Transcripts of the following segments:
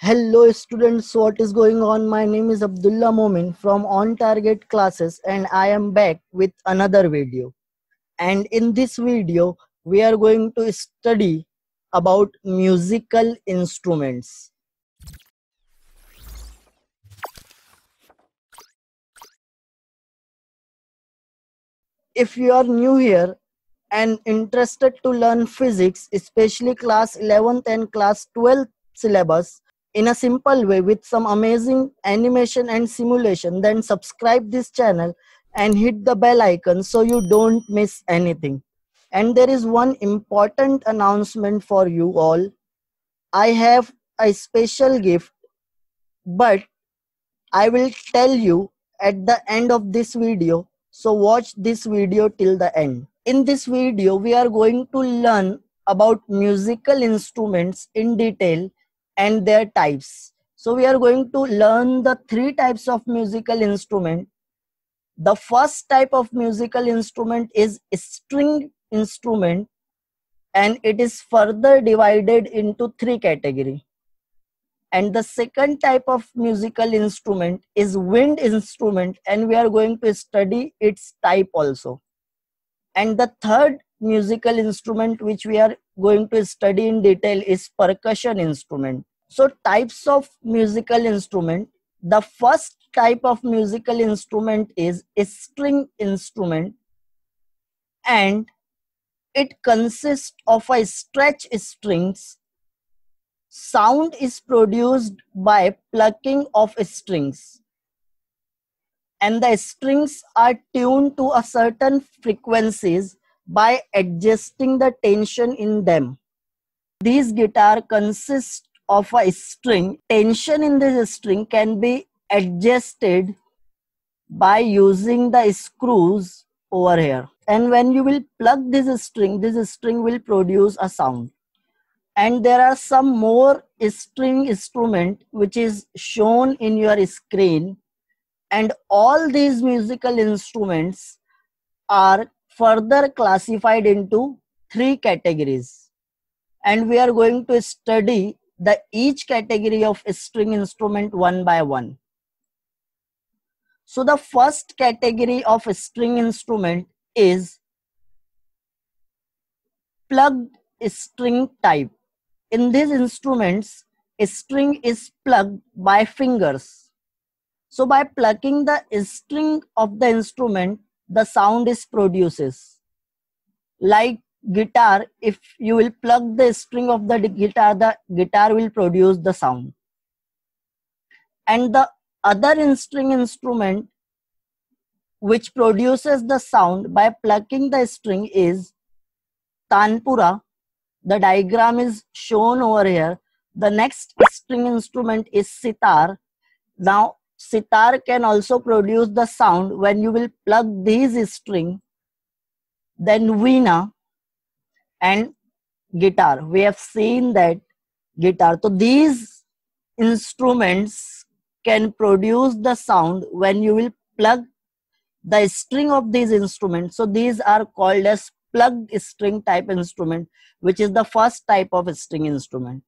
Hello students, what is going on? My name is Abdullah Momin from On Target Classes and I am back with another video. And in this video, we are going to study about musical instruments. If you are new here and interested to learn physics, especially class 11th and class 12th syllabus, in a simple way with some amazing animation and simulation, then subscribe this channel and hit the bell icon so you don't miss anything. And there is one important announcement for you all. I have a special gift, but I will tell you at the end of this video. So watch this video till the end. In this video, we are going to learn about musical instruments in detail and their types. So we are going to learn the three types of musical instrument. The first type of musical instrument is string instrument, and it is further divided into three categories. And the second type of musical instrument is wind instrument, and we are going to study its type also. And the third musical instrument which we are going to study in detail is percussion instrument. So types of musical instrument. The first type of musical instrument is a string instrument, and it consists of a stretch strings. Sound is produced by plucking of strings, and the strings are tuned to a certain frequencies by adjusting the tension in them. These guitar consist of a string. Tension in this string can be adjusted by using the screws over here. And when you will plug this string will produce a sound. And there are some more string instrument which is shown in your screen, and all these musical instruments are further classified into three categories, and we are going to study the each category of string instrument one by one. So the first category of string instrument is plugged string type. In these instruments, a string is plugged by fingers. So by plucking the string of the instrument, the sound is produces. Like guitar, if you will plug the string of the guitar will produce the sound. And the other string instrument which produces the sound by plucking the string is tanpura. The diagram is shown over here. The next string instrument is sitar. Now, sitar can also produce the sound when you will plug these string. Then veena and guitar. We have seen that guitar. So these instruments can produce the sound when you will plug the string of these instruments. So these are called as plugged string type instrument, which is the first type of string instrument.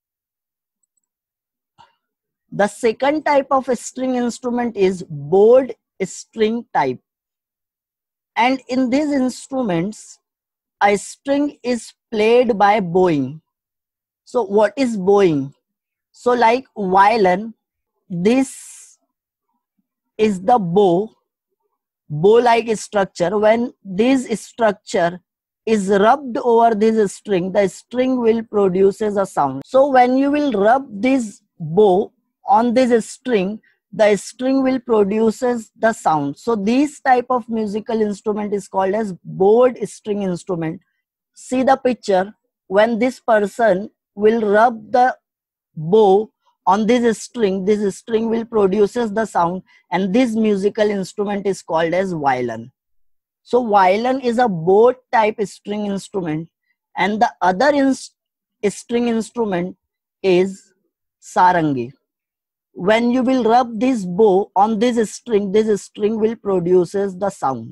The second type of string instrument is bowed string type. And in these instruments, a string is played by bowing. So what is bowing? So like violin, this is the bow-like structure. When this structure is rubbed over this string, the string will produces a sound. So when you will rub this bow on this string, the string will produces the sound. So this type of musical instrument is called as bowed string instrument. See the picture. When this person will rub the bow on this string will produces the sound, and this musical instrument is called as violin. So violin is a bowed type string instrument, and the other string instrument is sarangi. When you will rub this bow on this string will produces the sound.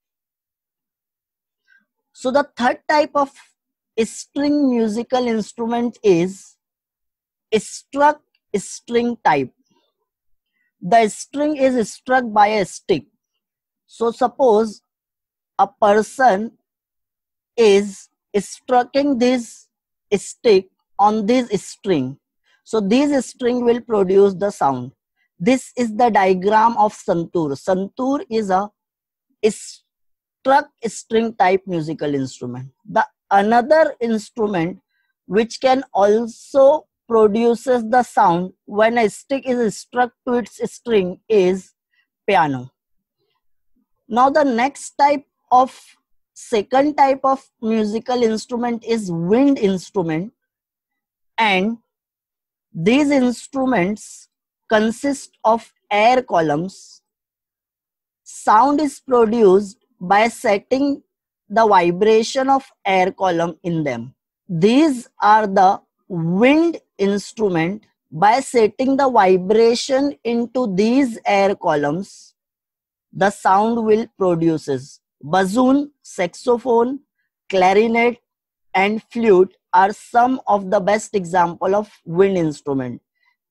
So the third type of string musical instrument is struck string type. The string is struck by a stick. So suppose a person is striking this stick on this string. So this string will produce the sound. This is the diagram of santoor. Santoor is a struck string type musical instrument. The another instrument which can also produces the sound when a stick is struck to its string is piano. Now the next type of second type of musical instrument is wind instrument, and these instruments consist of air columns. Sound is produced by setting the vibration of air column in them. These are the wind instrument. By setting the vibration into these air columns, the sound will produces. Bassoon, saxophone, clarinet and flute are some of the best example of wind instrument.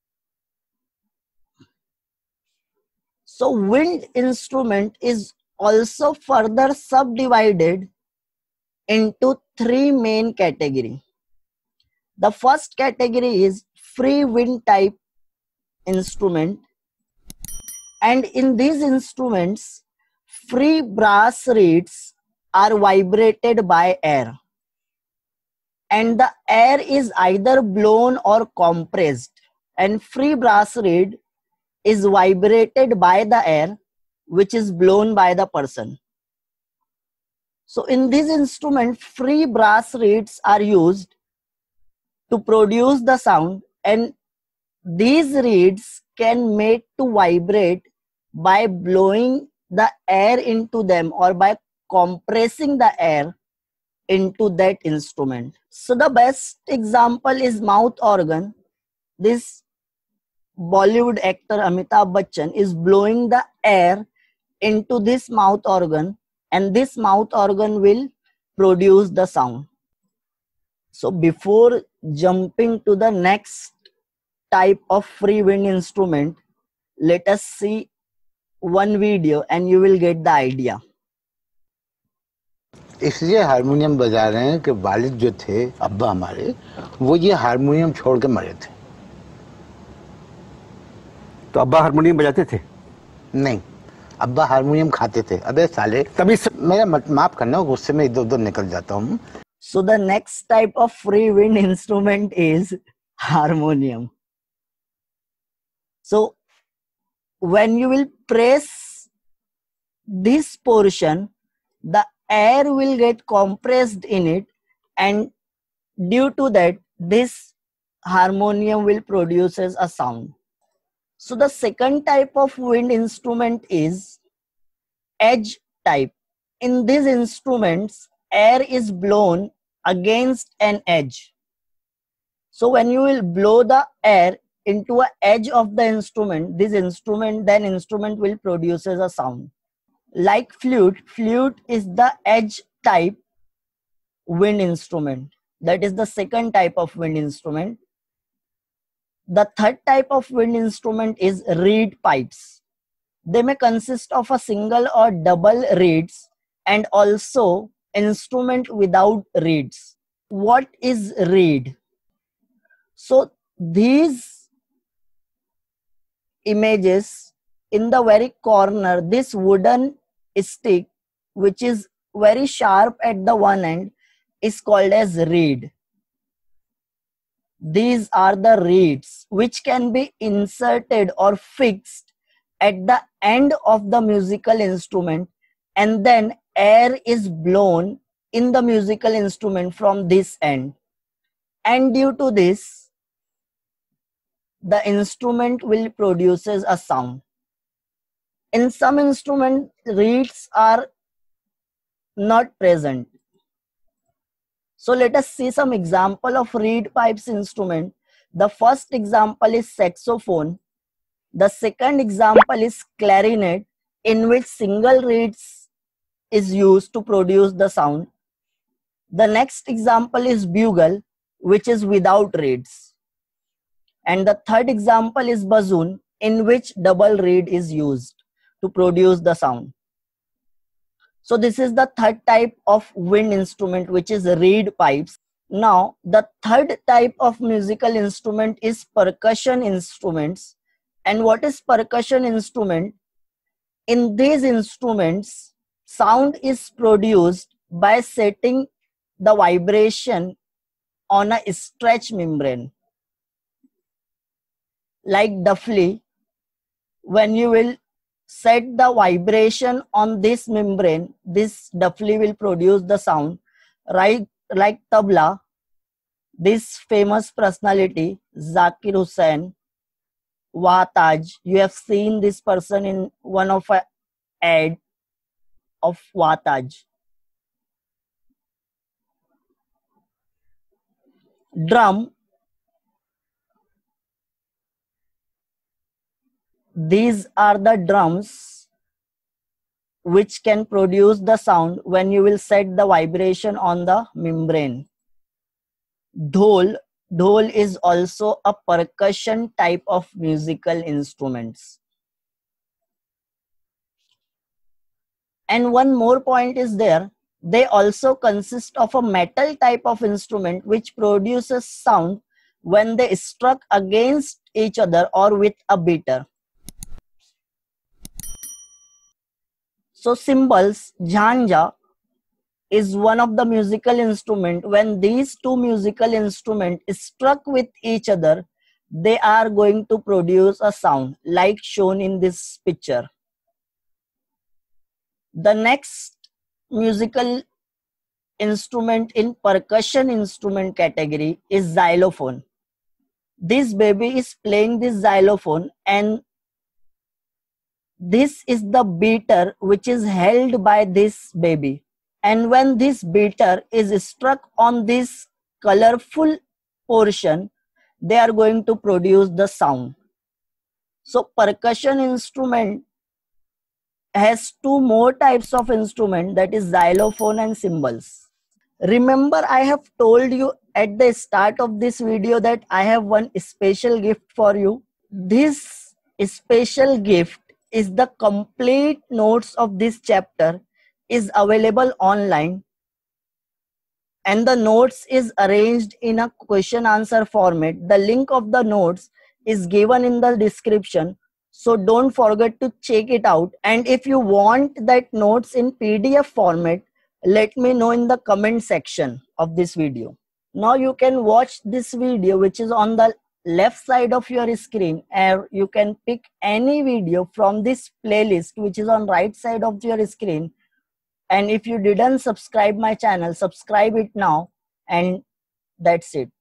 So wind instrument is also further subdivided into three main categories. The first category is free wind type instrument, and in these instruments free brass reeds are vibrated by air, and the air is either blown or compressed, and free brass reed is vibrated by the air which is blown by the person. So in this instrument free brass reeds are used to produce the sound, and these reeds can make to vibrate by blowing the air into them or by compressing the air into that instrument. So the best example is mouth organ. This Bollywood actor Amitabh Bachchan is blowing the air into this mouth organ, and this mouth organ will produce the sound. So before jumping to the next type of free wind instrument, let us see one video and you will get the idea. इसलिए harmonium बजा रहे हैं कि वालिद जो थे अब्बा हमारे, वो ये हारमोनियम छोड़ के मरे थे। तो अब्बा हारमोनियम बजाते थे? नहीं, अब्बा हारमोनियम खाते थे। अबे साले, तभी मेरा माफ करना, गुस्से में इधर उधर निकल जाता हूँ। So the next type of free wind instrument is harmonium. So when you will press this portion, the air will get compressed in it, and due to that this harmonium will produces a sound. So the second type of wind instrument is edge type. In these instruments air is blown against an edge. So when you will blow the air into an edge of the instrument, this instrument will produces a sound. Like flute is the edge type wind instrument. That is the second type of wind instrument. The third type of wind instrument is reed pipes. They may consist of a single or double reeds and also instrument without reeds. What is reed? So these images, in the very corner, this wooden stick which is very sharp at the one end is called as reed. These are the reeds which can be inserted or fixed at the end of the musical instrument, and then air is blown in the musical instrument from this end, and due to this the instrument will produces a sound. In some instruments reeds are not present. So let us see some example of reed pipes instrument. The first example is saxophone. The second example is clarinet, in which single reeds is used to produce the sound. The next example is bugle, which is without reeds. And the third example is bassoon, in which double reed is used to produce the sound. So this is the third type of wind instrument, which is reed pipes. Now the third type of musical instrument is percussion instruments. And what is percussion instrument? In these instruments, sound is produced by setting the vibration on a stretch membrane. Like Duffley, when you will set the vibration on this membrane, this Duffley will produce the sound. Right, like tabla, this famous personality, Zakir Hussain, Wataj, you have seen this person in one of a ad of Wataj. Drum, these are the drums which can produce the sound when you will set the vibration on the membrane. Dhol, dhol is also a percussion type of musical instruments. And one more point is there, they also consist of a metal type of instrument which produces sound when they struck against each other or with a beater. So cymbals, jhanja, is one of the musical instrument. When these two musical instruments struck with each other, they are going to produce a sound like shown in this picture. The next musical instrument in percussion instrument category is xylophone. This baby is playing this xylophone, and this is the beater which is held by this baby. And when this beater is struck on this colorful portion, they are going to produce the sound. So percussion instrument has two more types of instrument, that is xylophone and cymbals. Remember, I have told you at the start of this video that I have one special gift for you. This special gift is the complete notes of this chapter is available online, and the notes is arranged in a question answer format. The link of the notes is given in the description, so don't forget to check it out. And if you want that notes in PDF format, let me know in the comment section of this video. Now you can watch this video which is on the left side of your screen, or you can pick any video from this playlist which is on right side of your screen. And if you didn't subscribe my channel, subscribe it now, and that's it.